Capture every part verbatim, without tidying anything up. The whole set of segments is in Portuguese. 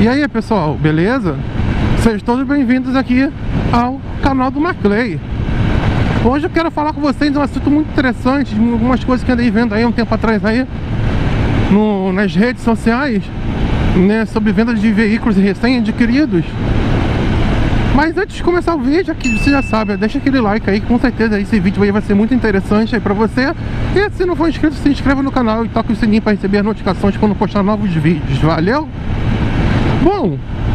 E aí pessoal, beleza? Sejam todos bem-vindos aqui ao canal do Maclay. Hoje eu quero falar com vocês de um assunto muito interessante, de algumas coisas que andei vendo aí um tempo atrás aí no, nas redes sociais, né, sobre venda de veículos recém-adquiridos. Mas antes de começar o vídeo, aqui você já sabe, deixa aquele like aí, que com certeza esse vídeo aí vai ser muito interessante aí pra você. E se não for inscrito, se inscreva no canal e toque o sininho para receber as notificações quando postar novos vídeos, valeu? Bom,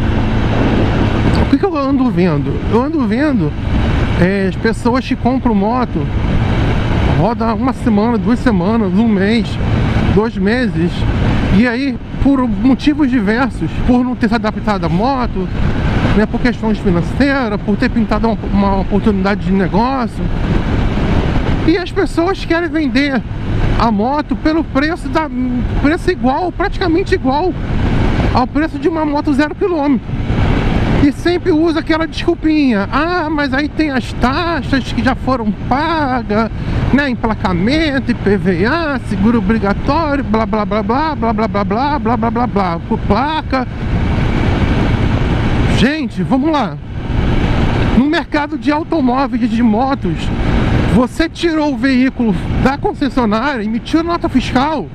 o que, que eu ando vendo? Eu ando vendo é, as pessoas que compram moto, roda uma semana, duas semanas, um mês, dois meses, e aí por motivos diversos, por não ter se adaptado à moto, né, por questões financeiras, por ter pintado uma, uma oportunidade de negócio, e as pessoas querem vender a moto pelo preço da preço igual, praticamente igual ao preço de uma moto zero quilômetro. E sempre usa aquela desculpinha: ah, mas aí tem as taxas que já foram pagas, né, emplacamento, I P V A, seguro obrigatório, blá blá blá blá blá blá blá blá blá blá blá blá, por placa. Gente, vamos lá. No mercado de automóveis, de motos, você tirou o veículo da concessionária, emitiu nota fiscal,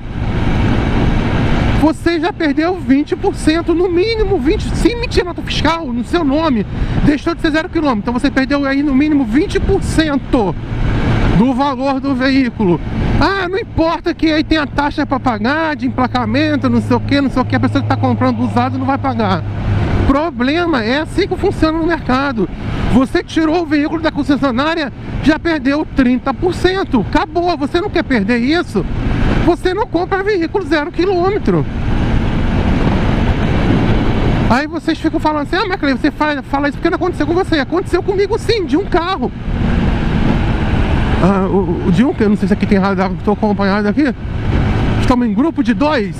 você já perdeu vinte por cento, no mínimo vinte por cento, se emitir nota fiscal no seu nome, deixou de ser zero quilômetro, então você perdeu aí no mínimo vinte por cento do valor do veículo. Ah, não importa que aí tem a taxa para pagar, de emplacamento, não sei o que, não sei o que, a pessoa que está comprando usado não vai pagar. Problema, é assim que funciona no mercado. Você tirou o veículo da concessionária, já perdeu trinta por cento. Acabou, você não quer perder isso? Você não compra veículo zero quilômetro. Aí vocês ficam falando assim: ah, Maclay, você fala, fala isso porque não aconteceu com você. Aconteceu comigo sim, de um carro. Ah, o, o de um, que eu não sei se aqui tem radar, estou acompanhado aqui. Estamos em grupo de dois.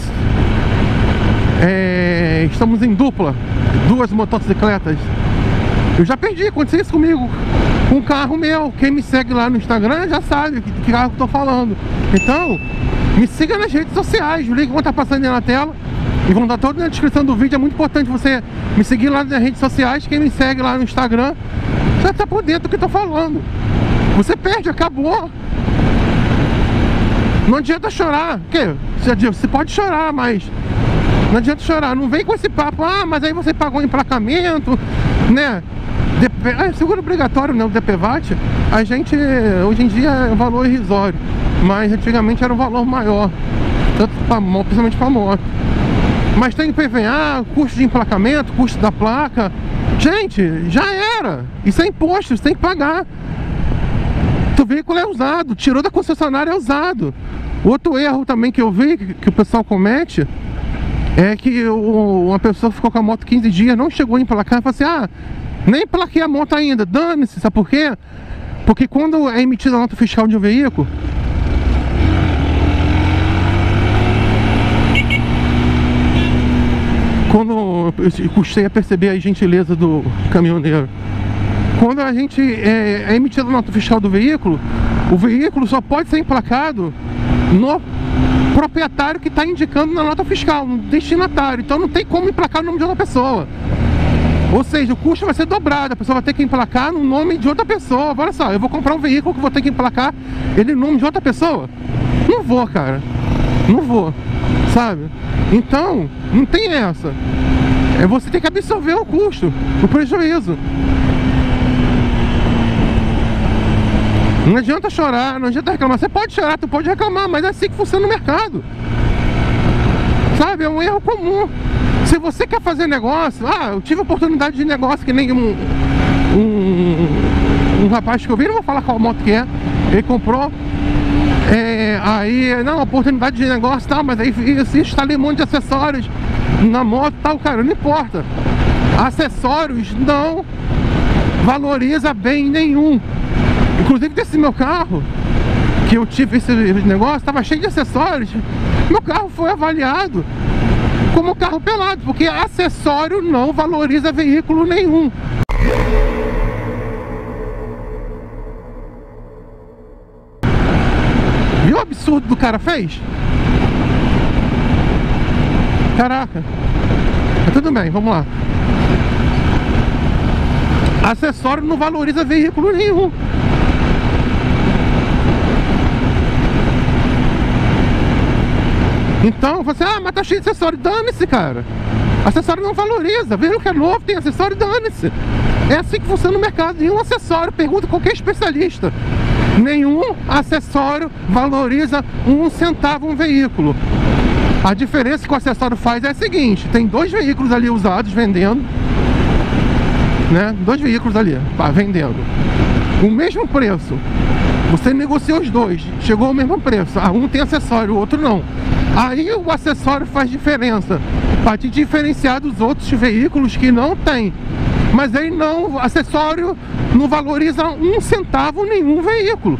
É, estamos em dupla, duas motocicletas. Eu já perdi, aconteceu isso comigo com um carro meu. Quem me segue lá no Instagram já sabe que, que carro que eu tô falando. Então, me siga nas redes sociais, os links vão estar passando aí na tela e vão estar todos na descrição do vídeo. É muito importante você me seguir lá nas redes sociais. Quem me segue lá no Instagram já tá por dentro do que eu tô falando. Você perde, acabou. Não adianta chorar. Que? Você pode chorar, mas não adianta chorar, não vem com esse papo: ah, mas aí você pagou emplacamento, né? D P, é, seguro obrigatório, né? O D P V A T, a gente, hoje em dia é um valor irrisório, mas antigamente era um valor maior, tanto pra, principalmente para moto. Mas tem I P V A, custo de emplacamento, custo da placa. Gente, já era. Isso é imposto, você tem que pagar. O veículo é usado, tirou da concessionária, é usado. Outro erro também que eu vi, que, que o pessoal comete, é que o, uma pessoa ficou com a moto quinze dias, não chegou a emplacar, e falou assim: ah, nem emplaquei a moto ainda, dane-se. Sabe por quê? Porque quando é emitida a nota fiscal de um veículo, quando eu custei a perceber a gentileza do caminhoneiro, quando a gente é, é emitida a nota fiscal do veículo, o veículo só pode ser emplacado no proprietário que está indicando na nota fiscal, no destinatário. Então não tem como emplacar o nome de outra pessoa. Ou seja, o custo vai ser dobrado, a pessoa vai ter que emplacar no nome de outra pessoa. Olha só, eu vou comprar um veículo que vou ter que emplacar ele no nome de outra pessoa? Não vou, cara. Não vou, sabe? Então, não tem essa. É, você tem que absorver o custo, o prejuízo. Não adianta chorar, não adianta reclamar. Você pode chorar, tu pode reclamar, mas é assim que funciona no mercado. Sabe, é um erro comum. Se você quer fazer negócio, ah, eu tive oportunidade de negócio que nem um, um, um rapaz que eu vi, não vou falar qual moto que é, ele comprou, é, aí, não, oportunidade de negócio e tal, mas aí eu instalei um monte de acessórios na moto e tal, cara, não importa. Acessórios não valoriza bem nenhum. Inclusive desse meu carro, que eu tive esse negócio, estava cheio de acessórios. Meu carro foi avaliado como carro pelado, porque acessório não valoriza veículo nenhum. Viu o absurdo do cara fez? Caraca. Mas tudo bem, vamos lá. Acessório não valoriza veículo nenhum. Então, você, ah, mas tá cheio de acessório. Dane-se, cara. Acessório não valoriza. Veículo que é novo tem acessório, dane-se. É assim que funciona no mercado. Nenhum acessório, pergunta qualquer especialista. Nenhum acessório valoriza um centavo um veículo. A diferença que o acessório faz é a seguinte: tem dois veículos ali usados vendendo, né? Dois veículos ali, pá, vendendo o mesmo preço. Você negociou os dois, chegou ao mesmo preço. Ah, um tem acessório, o outro não. Aí o acessório faz diferença para te diferenciar dos outros veículos que não tem. Mas aí não, acessório não valoriza um centavo nenhum veículo.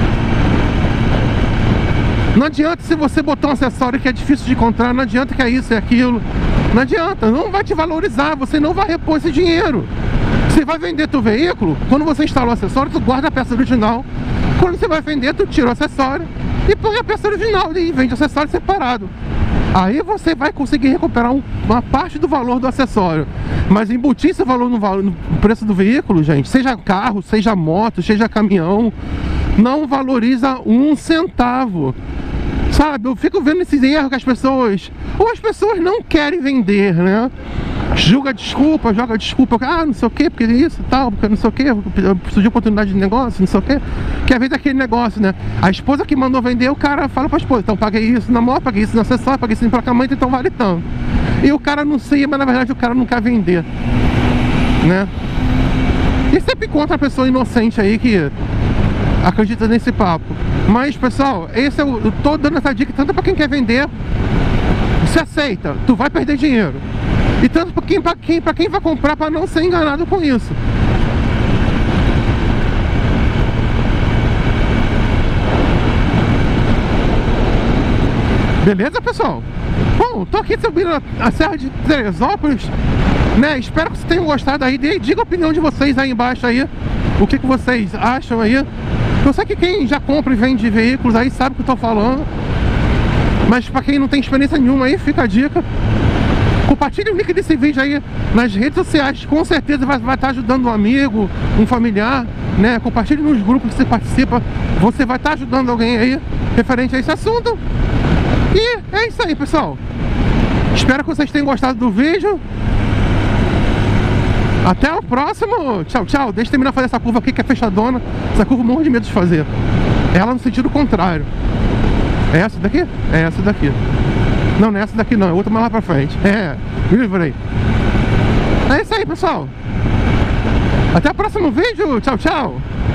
Não adianta se você botar um acessório que é difícil de encontrar, não adianta que é isso, é aquilo. Não adianta, não vai te valorizar, você não vai repor esse dinheiro. Você vai vender teu veículo, quando você instala o acessório, tu guarda a peça original. Quando você vai vender, tu tira o acessório e põe a peça original e vende o acessório separado. Aí você vai conseguir recuperar um, uma parte do valor do acessório. Mas embutir esse valor no, valor no preço do veículo, gente, seja carro, seja moto, seja caminhão, não valoriza um centavo. Sabe, eu fico vendo esses erros que as pessoas... Ou as pessoas não querem vender, né? Julga desculpa, joga desculpa, ah, não sei o que, porque isso e tal, porque não sei o que, eu preciso de oportunidade de negócio, não sei o que. Que às vezes é aquele negócio, né? A esposa que mandou vender, o cara fala pra esposa, então paguei isso na moto, paguei isso no acessório, paguei isso no emplacamento, então vale tanto. E o cara não sei, mas na verdade o cara não quer vender, né? E sempre contra a pessoa inocente aí que acredita nesse papo. Mas, pessoal, esse é o, eu tô dando essa dica tanto pra quem quer vender, se aceita, tu vai perder dinheiro. E tanto para quem, pra quem, pra quem vai comprar, para não ser enganado com isso. Beleza, pessoal? Bom, tô aqui subindo a, a Serra de Teresópolis, né? Espero que vocês tenham gostado aí. Diga a opinião de vocês aí embaixo aí. O que, que vocês acham aí. Eu sei que quem já compra e vende veículos aí sabe o que eu tô falando. Mas para quem não tem experiência nenhuma aí, fica a dica. Compartilhe o link desse vídeo aí nas redes sociais, com certeza vai, vai estar ajudando um amigo, um familiar, né? Compartilhe nos grupos que você participa, você vai estar ajudando alguém aí referente a esse assunto. E é isso aí, pessoal. Espero que vocês tenham gostado do vídeo. Até o próximo. Tchau, tchau. Deixa eu terminar de fazer essa curva aqui que é fechadona. Essa curva eu morro de medo de fazer. Ela no sentido contrário. É essa daqui? É essa daqui. Não, não é essa daqui não, é outra mais lá pra frente. É, livrei. É isso aí, pessoal. Até o próximo vídeo. Tchau, tchau.